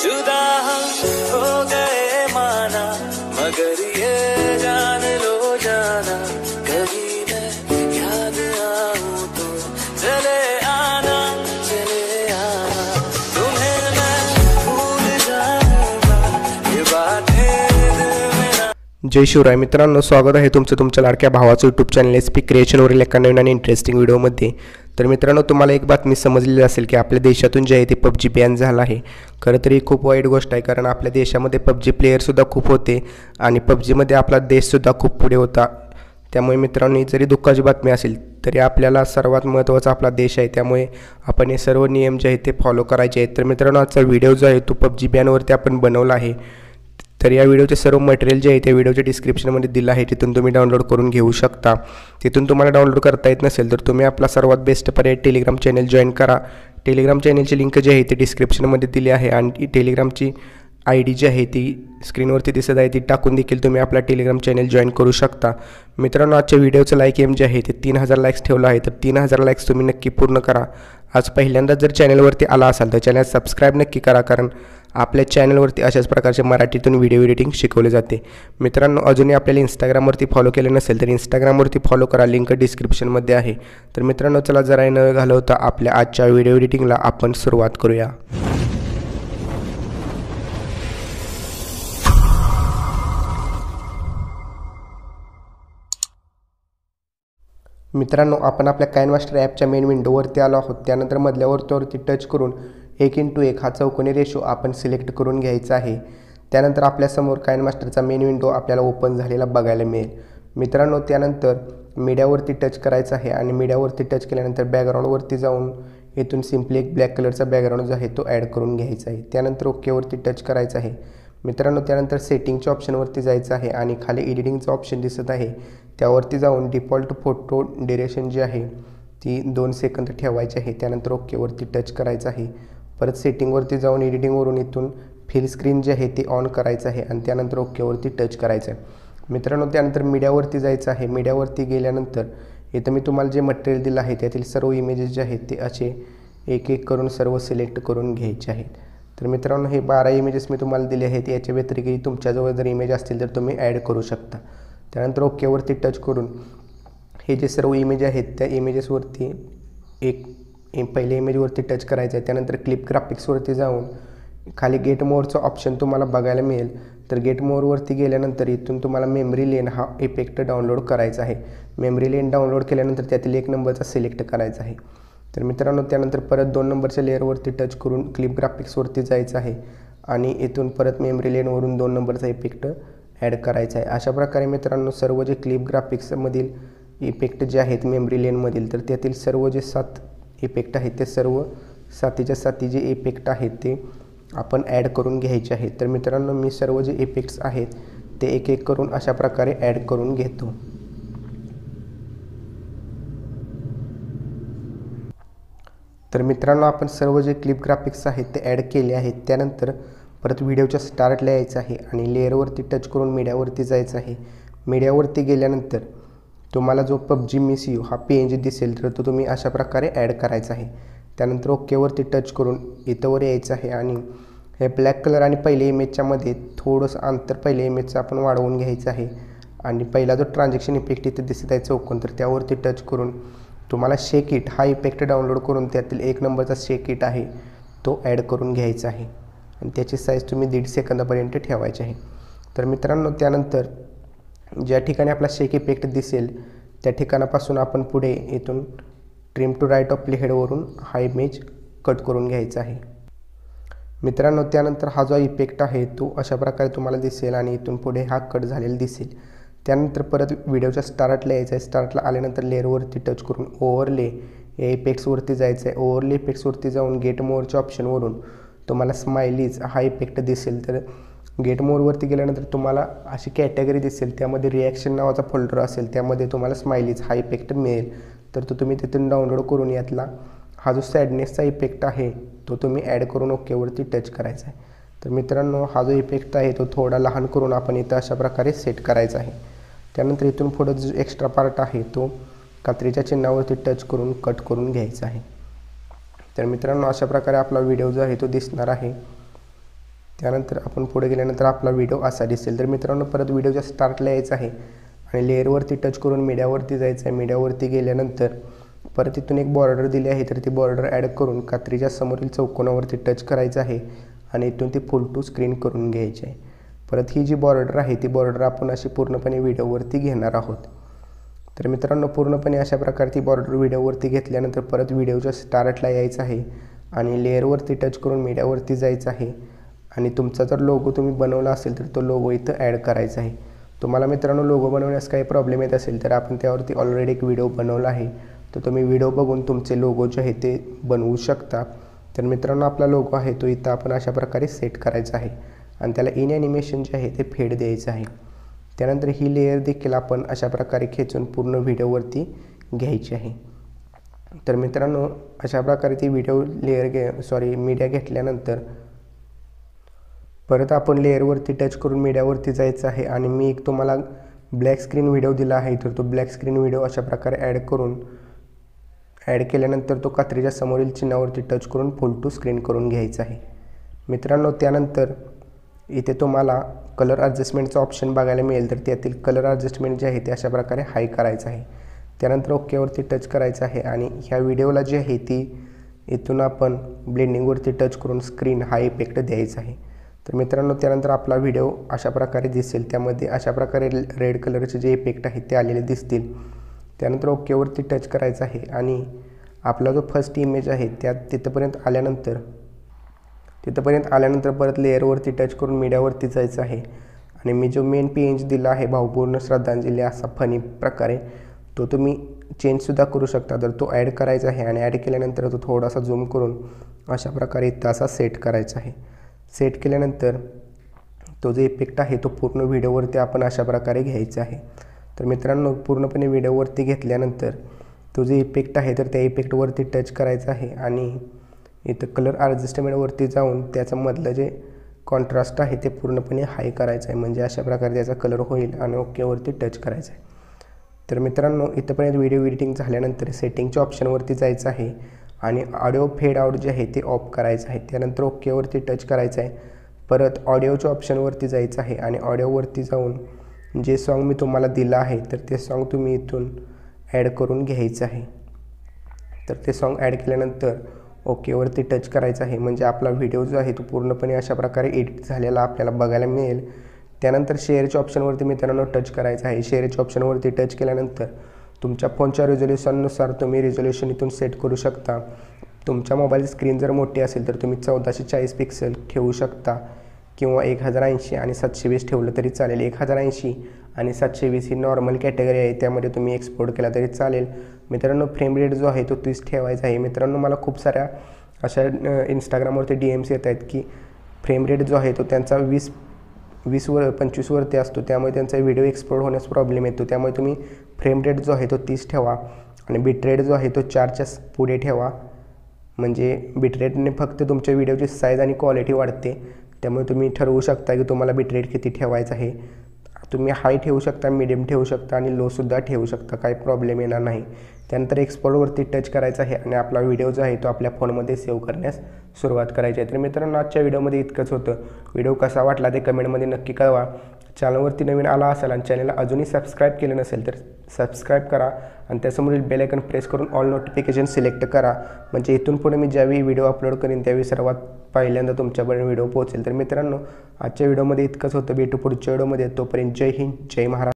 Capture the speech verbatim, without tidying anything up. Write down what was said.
जुदा हम हो गए माना, मगर ये जान लो जाना, कभी मैं याद आऊं तो चले आना, चले आना, तुम्हें मैं भूल जाऊंगा, ये बातें दिल में ना। जय शिवराय मित्रांनो, स्वागत आहे तुमचं तुमच्या लाडक्या भावाचं यूट्यूब चॅनल एस पी क्रिएशनवरील एका नवीन आणि इंटरेस्टिंग व्हिडिओमध्ये। तर मित्रांनो, तुम्हाला एक बातमी समजलेली असेल की आपल्या देशातून जे आहे ते पबजी बॅन झाला आहे। खरं तर ही खूप वाईट गोष्ट आहे, कारण आपल्या देशामध्ये पबजी प्लेयरसुद्धा खूप होते आणि पबजीमध्ये आपला देशसुद्धा खूप पुढे होता। त्यामुळे मित्रांनो, जरी दुःखाची बातमी असेल तरी आपल्याला सर्वात महत्त्वाचा आपला देश आहे, त्यामुळे आपण हे सर्व नियम जे आहेत ते फॉलो करायचे आहेत। तर मित्रांनो, आजचा व्हिडिओ जो आहे तो पबजी बॅनवरती आपण बनवला आहे। तर या व्हिडिओचे सर्व मटेरियल जे आहे ते व्हिडिओच्या डिस्क्रिप्शनमध्ये दिलं आहे, तिथून तुम्ही डाउनलोड करून घेऊ शकता। तिथून तुम्हाला डाउनलोड करता येत नसेल तर तुम्ही आपला सर्वात बेस्ट पर्याय टेलिग्राम चॅनल जॉईन करा। टेलिग्राम चॅनलची लिंक जी आहे ती डिस्क्रिप्शनमध्ये दिली आहे आणि टेलिग्रामची आय डी जी आहे ती स्क्रीनवरती दिसत आहे, ती टाकून देखील तुम्ही आपला टेलिग्राम चॅनल जॉईन करू शकता। मित्रांनो, आजच्या व्हिडिओचं लाईक एम जे आहे ते तीन हजार लाईक्स ठेवलं आहे, तर तीन हजार लाईक्स तुम्ही नक्की पूर्ण करा। आज पहिल्यांदा जर चॅनलवरती आला असाल तर चॅनल सबस्क्राईब नक्की करा, कारण आपल्या चॅनलवरती अशाच प्रकारचे मराठीतून व्हिडिओ एडिटिंग शिकवले जाते। मित्रांनो, अजूनही आपल्याला इंस्टाग्रामवरती फॉलो केले नसेल तर इंस्टाग्रामवरती फॉलो करा, लिंक डिस्क्रिप्शनमध्ये आहे। तर मित्रांनो, चला जरा न घालवता आपल्या आजच्या व्हिडिओ एडिटिंगला आपण सुरुवात करूया। मित्रांनो, आपण आपल्या काइनमास्टर ॲपच्या मेन विंडोवरती आलो आहोत। त्यानंतर मधल्या वरती टच करून एक इंटू एक हा चौकोनी रेशो आपण सिलेक्ट करून घ्यायचा आहे। त्यानंतर आपल्यासमोर काइनमास्टरचा मेन विंडो आपल्याला ओपन झालेला बघायला मिळेल। मित्रांनो, त्यानंतर मीडियावरती टच करायचं आहे आणि मीडियावरती टच केल्यानंतर बॅकग्राऊंडवरती जाऊन इथून सिम्पली एक ब्लॅक कलरचा बॅकग्राऊंड जो आहे तो ॲड करून घ्यायचा आहे। त्यानंतर ओकेवरती टच करायचं आहे। मित्रांनो, त्यानंतर सेटिंगच्या ऑप्शनवरती जायचं आहे आणि खाली एडिटिंगचं ऑप्शन दिसत आहे त्यावरती जाऊन डिफॉल्ट फोटो ड्युरेशन जी आहे ती दोन सेकंद ठेवायची आहे। त्यानंतर ओकेवरती टच करायचं आहे। परत सेटिंगवरती जाऊन एडिटिंगवरून इथून फिल स्क्रीन जे आहे ते ऑन करायचं आहे आणि त्यानंतर ओकेवरती टच करायचं आहे। मित्रांनो, त्यानंतर मीडियावरती जायचं आहे। मीडियावरती गेल्यानंतर इथं मी तुम्हाला जे मटेरियल दिलं आहे त्यातील सर्व इमेजेस जे आहेत ते असे एक एक करून सर्व सिलेक्ट करून घ्यायचे आहेत। तर मित्रांनो, हे बारा इमेजेस मी तुम्हाला दिले आहेत, याच्या व्यतिरिक्त तुमच्याजवळ जर इमेज असतील तर तुम्ही ॲड करू शकता। त्यानंतर ओकेवरती टच करून हे जे सर्व इमेज आहेत त्या इमेजेसवरती एक पहिले इमेजवरती टच करायचं आहे। त्यानंतर क्लिप ग्राफिक्सवरती जाऊन खाली गेट मोअरचं ऑप्शन तुम्हाला बघायला मिळेल। तर गेट मोअरवरती गेल्यानंतर इथून तुम्हाला मेमरी लेन हा इफेक्ट डाउनलोड करायचा आहे। मेमरी लेन डाउनलोड केल्यानंतर त्यातील एक नंबरचा सिलेक्ट करायचा आहे। तर मित्रांनो, त्यानंतर परत दोन नंबरच्या लेअरवरती टच करून क्लिप ग्राफिक्सवरती जायचं आहे आणि इथून परत मेमरी लेनवरून दोन नंबरचा इफेक्ट ॲड करायचा आहे। अशा प्रकारे मित्रांनो, सर्व जे क्लिप ग्राफिक्समधील इफेक्ट जे आहेत मेमरी लेनमधील, तर त्यातील सर्व जे सात इफेक्ट आहेत ते सर्व सातीच्या साती जे इफेक्ट आहेत ते आपण ॲड करून घ्यायचे आहेत। तर मित्रांनो, मी सर्व जे इफेक्ट्स आहेत ते एक एक करून अशा प्रकारे ॲड करून घेतो। तर मित्रांनो, आपण सर्व जे क्लिप ग्राफिक्स आहेत ते ॲड केले आहेत। त्यानंतर परत व्हिडिओच्या स्टार्टला यायचं आहे आणि लेअरवरती टच करून मीडियावरती जायचं आहे। मीडियावरती गेल्यानंतर तुम्हाला जो पबजी मिस यू हा पी एन जी दिसेल तर तो तुम्ही अशा प्रकारे ॲड करायचा आहे। त्यानंतर ओकेवरती टच करून इथंवर यायचं आहे आणि हे ब्लॅक कलर आणि पहिल्या इमेजच्या मध्ये थोडंसं अंतर पहिल्या इमेजचं आपण वाढवून घ्यायचं आहे आणि पहिला जो ट्रान्झॅक्शन इफेक्ट इथे दिसत आहे चौकोन, तर त्यावरती टच करून तुम्हाला शेक इट हा इफेक्ट डाउनलोड करून त्यातील एक नंबरचा शेक इट आहे तो ॲड करून घ्यायचा आहे आणि त्याची साईज तुम्ही दीड सेकंदापर्यंत ठेवायची आहे। तर मित्रांनो, त्यानंतर ज्या ठिकाणी आपला शेक इफेक्ट दिसेल त्या ठिकाणापासून आपण पुढे इथून ट्रिम टू राईट ऑफ हेडवरून हा इमेज कट करून घ्यायचा आहे। मित्रांनो, त्यानंतर हा जो इफेक्ट आहे तो अशा प्रकारे तुम्हाला दिसेल आणि इथून पुढे हा कट झालेला दिसेल। त्यानंतर परत व्हिडिओच्या स्टार्टला यायचं आहे। स्टार्टला आल्यानंतर लेअरवरती टच करून ओव्हरले या इफेक्ट्सवरती जायचं आहे। ओव्हरले इफेक्ट्सवरती जाऊन गेट मोअरच्या ऑप्शनवरून तुम्हाला स्माइलीज हा इफेक्ट दिसेल। तर गेट मोअरवरती गेल्यानंतर तुम्हाला अशी कॅटेगरी दिसेल, त्यामध्ये रिॲक्शन नावाचा फोल्डर असेल, त्यामध्ये तुम्हाला स्माइलीज हा इफेक्ट मिळेल। तर तो तुम्ही तिथून डाउनलोड करून यातला हा जो सॅडनेसचा इफेक्ट आहे तो तुम्ही ॲड करून ओकेवरती टच करायचा आहे। तर मित्रांनो, हा जो इफेक्ट आहे तो थोडा लहान करून आपण इथं अशा प्रकारे सेट करायचा आहे। त्यानंतर इथून पुढे जो एक्स्ट्रा पार्ट आहे तो कात्रीच्या चिन्हावरती टच करून कट करून घ्यायचा आहे। तर मित्रांनो, अशा प्रकारे आपला व्हिडिओ जो आहे तो दिसणार आहे। त्यानंतर आपण पुढे गेल्यानंतर आपला व्हिडिओ असा दिसेल. तर मित्रांनो परत व्हिडिओच्या स्टार्टला यायचं आहे आणि लेअरवरती टच करून मीडियावरती जायचं आहे. मीडियावरती गेल्यानंतर परत इथून एक बॉर्डर दिली आहे, तर ती बॉर्डर ॲड करून कात्रीच्या समोरील चौकोनावरती टच करायचं आहे आणि इथून ती फुल टू स्क्रीन करून घ्यायची आहे. परत ही जी बॉर्डर आहे ती बॉर्डर आपण अशी पूर्णपणे व्हिडिओवरती घेणार आहोत. तर मित्रांनो पूर्णपणे अशा प्रकारची बॉर्डर व्हिडिओवरती घेतल्यानंतर परत व्हिडिओच्या स्टार्टला यायचं आहे आणि लेअरवरती टच करून मीडियावरती जायचं आहे आणि तुमचा जर लोगो तुम्ही बनवला असेल तर तो लोगो इथं ॲड करायचा आहे. तुम्हाला मित्रांनो लोगो बनवण्यास काही प्रॉब्लेम येत असेल तर आपण त्यावरती ऑलरेडी एक व्हिडिओ बनवला आहे, तर तुम्ही व्हिडिओ बघून तुमचे लोगो जे आहे ते बनवू शकता. तर मित्रांनो आपला लोगो आहे तो इथं आपण अशा प्रकारे सेट करायचा आहे आणि त्याला इन ॲनिमेशन जे आहे ते फेड द्यायचं आहे. त्यानंतर ही लेयर देखील आपण अशा प्रकारे खेचून पूर्ण व्हिडिओवरती घ्यायची आहे. तर मित्रांनो अशा प्रकारे ती व्हिडिओ लेयर घे सॉरी मीडिया घेतल्यानंतर परत आपण लेअरवरती टच करून मीडियावरती जायचं आहे आणि मी एक तुम्हाला ब्लॅक स्क्रीन व्हिडिओ दिला आहे, तर तो ब्लॅक स्क्रीन व्हिडिओ अशा प्रकारे ॲड करून ॲड केल्यानंतर तो कात्रीच्या समोरील चिन्हावरती टच करून फुल टू स्क्रीन करून घ्यायचा आहे. मित्रांनो त्यानंतर इथे तुम्हाला कलर ॲडजस्टमेंटचं ऑप्शन बघायला मिळेल, तर त्यातील कलर ॲडजस्टमेंट जे आहे ते अशा प्रकारे हाय करायचं आहे. त्यानंतर ओकेवरती टच करायचं आहे आणि ह्या व्हिडिओला जी आहे ती इथून आपण ब्लेंडिंगवरती टच करून स्क्रीन हा इफेक्ट द्यायचा आहे. तर मित्रांनो त्यानंतर आपला व्हिडिओ अशा प्रकारे दिसेल, त्यामध्ये अशा प्रकारे रेड कलरचे जे इफेक्ट आहेत ते आलेले दिसतील. त्यानंतर ओकेवरती टच करायचं आहे आणि आपला जो फर्स्ट इमेज आहे त्यात तिथंपर्यंत आल्यानंतर तिथंपर्यंत आल्यानंतर परत लेअरवरती टच करून मीडियावरती जायचं आहे आणि मी जो मेन पेज दिला आहे भावपूर्ण श्रद्धांजली असा फनी प्रकारे, तो तुम्ही चेंजसुद्धा करू शकता. तर तो ॲड करायचा आहे आणि ॲड केल्यानंतर तो थोडासा झूम करून अशा प्रकारे तसा सेट करायचा आहे. सेट केल्यानंतर तो जो इफेक्ट आहे तो पूर्ण व्हिडिओवरती आपण अशा प्रकारे घ्यायचा आहे. तर मित्रांनो पूर्णपणे व्हिडिओवरती घेतल्यानंतर तो जो इफेक्ट आहे तर त्या इफेक्टवरती टच करायचा आहे आणि इथं कलर ॲडजस्टमेंटवरती जाऊन त्याचं मधलं जे कॉन्ट्रास्ट आहे ते पूर्णपणे हाय करायचं आहे, म्हणजे अशा प्रकारे त्याचा कलर होईल आणि ओकेवरती टच करायचं आहे. तर मित्रांनो इथंपर्यंत व्हिडिओ एडिटिंग झाल्यानंतर सेटिंगच्या ऑप्शनवरती जायचं आहे आणि ऑडिओ फेड आउट जे आहे ते ऑफ करायचं आहे. त्यानंतर ओकेवरती टच करायचं आहे. परत ऑडिओच्या ऑप्शनवरती जायचं आहे आणि ऑडिओवरती जाऊन जे सॉन्ग मी तुम्हाला दिलं आहे तर ते सॉन्ग तुम्ही इथून ॲड करून घ्यायचं आहे. तर ते सॉन्ग ॲड केल्यानंतर ओकेवरती टच करायचं आहे, म्हणजे आपला व्हिडिओ जो आहे तो पूर्णपणे अशा प्रकारे एडिट झालेला आपल्याला बघायला मिळेल. त्यानंतर शेअरच्या ऑप्शनवरती मित्रांनो टच करायचं आहे. शेअरच्या ऑप्शनवरती टच केल्यानंतर तुमच्या फोनच्या रिझोल्युशननुसार तुम्ही रिझोल्युशन इथून सेट करू शकता. तुमच्या मोबाईल स्क्रीन जर मोठी असेल तर तुम्ही चौदाशे चाळीस पिक्सल ठेवू शकता किंवा एक हजार ऐंशी आणि सातशे वीस ठेवलं तरी चालेल. एक हजार ऐंशी आणि सातशे वीस ही नॉर्मल कॅटेगरी आहे, त्यामध्ये तुम्ही एक्सपोर्ट केला तरी चालेल. मित्रांनो फ्रेम रेट जो आहे तो तीस ठेवायचा आहे. मित्रांनो मला खूप साऱ्या अशा इंस्टाग्रामवरती डी एम्स येत आहेत की फ्रेम रेट जो आहे तो त्यांचा वीस वीसवर पंचवीसवरती असतो, त्यामुळे त्यांचा व्हिडिओ एक्सपोर्ट होण्यास प्रॉब्लेम येतो. त्यामुळे तुम्ही फ्रेम रेट जो आहे तो तीस ठेवा आणि बिट रेट जो आहे तो चारच्या पुढे ठेवा, म्हणजे बिट रेटने फक्त तुमच्या व्हिडिओची साईज आणि क्वालिटी वाढते. त्यामुळे तुम्ही ठरवू शकता की तुम्हाला बिट रेट किती ठेवायचं आहे. तुम्ही हाय ठेवू शकता, मिडियम ठेवू शकता आणि लोसुद्धा ठेवू शकता, काही प्रॉब्लेम येणार नाही. त्यानंतर एक्सपोर्टवरती टच करायचं आहे आणि आपला व्हिडिओ जो आहे तो आपल्या फोनमध्ये सेव्ह करण्यास सुरुवात करायची आहे. तर मित्रांनो आजच्या व्हिडिओमध्ये इतकंच होतं. व्हिडिओ कसा वाटला ते कमेंटमध्ये नक्की कळवा. चॅनलवरती नवीन आला असाल आणि चॅनलला अजूनही सबस्क्राईब केलं नसेल तर सबस्क्राईब करा आणि त्यासमोरील बेल आयकॉन प्रेस करून ऑल नोटिफिकेशन सिलेक्ट करा, म्हणजे इथून पुढे मी ज्यावेळी व्हिडिओ अपलोड करीन त्यावेळी सर्वात पहिल्यांदा तुमच्यापर्यंत व्हिडिओ पोहोचेल. तर मित्रांनो आजच्या व्हिडिओमध्ये इतकंच होतं. भेटू पुढच्या व्हिडिओमध्ये. तोपर्यंत जय हिंद, जय महाराष्ट्र.